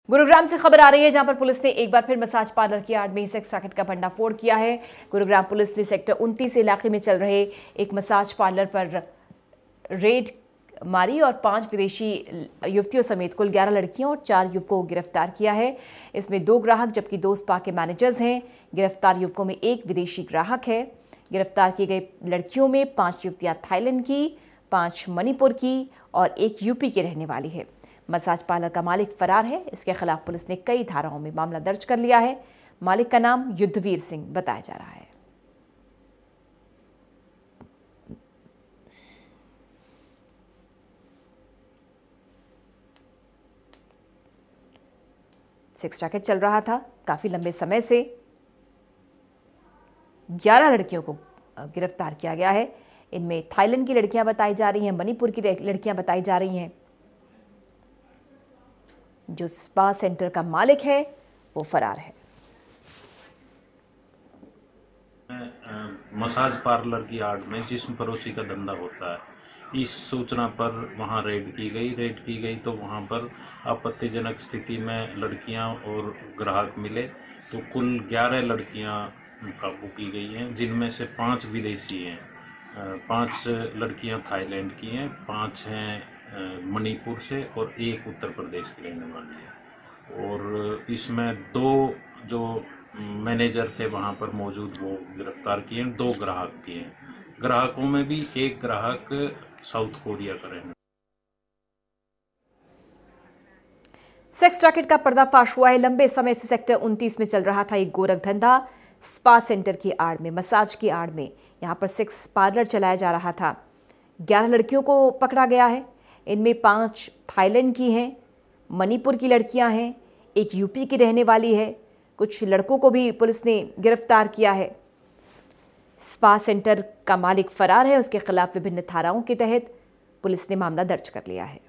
गुरुग्राम से खबर आ रही है, जहां पर पुलिस ने एक बार फिर मसाज पार्लर की आड़ में सेक्स रैकेट का भंडाफोड़ किया है। गुरुग्राम पुलिस ने सेक्टर 29 इलाके में चल रहे एक मसाज पार्लर पर रेड मारी और 5 विदेशी युवतियों समेत कुल 11 लड़कियों और 4 युवकों को गिरफ्तार किया है। इसमें 2 ग्राहक जबकि 2 स्पा के मैनेजर्स हैं। गिरफ्तार युवकों में 1 विदेशी ग्राहक है। गिरफ्तार की गई लड़कियों में 5 युवतियां थाईलैंड की, 5 मणिपुर की और 1 यूपी की रहने वाली है। मसाज पार्लर का मालिक फरार है। इसके खिलाफ पुलिस ने कई धाराओं में मामला दर्ज कर लिया है। मालिक का नाम युद्धवीर सिंह बताया जा रहा है। सेक्स रैकेट चल रहा था काफी लंबे समय से। 11 लड़कियों को गिरफ्तार किया गया है। इनमें थाईलैंड की लड़कियां बताई जा रही हैं, मणिपुर की लड़कियां बताई जा रही हैं। जो स्पा सेंटर का मालिक है वो फरार है। मसाज पार्लर की आड़ में जिस्म परोसी का धंधा होता है, इस सूचना पर वहां रेड की गई तो वहां पर आपत्तिजनक स्थिति में लड़कियां और ग्राहक मिले। तो कुल 11 लड़कियां काबू की गई हैं, जिनमें से 5 विदेशी हैं। 5 लड़कियां थाईलैंड की हैं, 5 हैं मणिपुर से और 1 उत्तर प्रदेश की रहने वाली है। और इसमें 2 जो मैनेजर थे वहां पर मौजूद वो गिरफ्तार किए हैं। 2 ग्राहक किए हैं। ग्राहकों में भी 1 ग्राहक साउथ कोरिया का रहने। सेक्स रैकेट का पर्दाफाश हुआ है। लंबे समय से सेक्टर 29 में चल रहा था एक गोरख धंधा। स्पा सेंटर की आड़ में, मसाज की आड़ में यहां पर सेक्स पार्लर चलाया जा रहा था। 11 लड़कियों को पकड़ा गया है। इनमें 5 थाईलैंड की हैं, मणिपुर की लड़कियां हैं, 1 यूपी की रहने वाली है। कुछ लड़कों को भी पुलिस ने गिरफ्तार किया है। स्पा सेंटर का मालिक फरार है। उसके खिलाफ विभिन्न धाराओं के तहत पुलिस ने मामला दर्ज कर लिया है।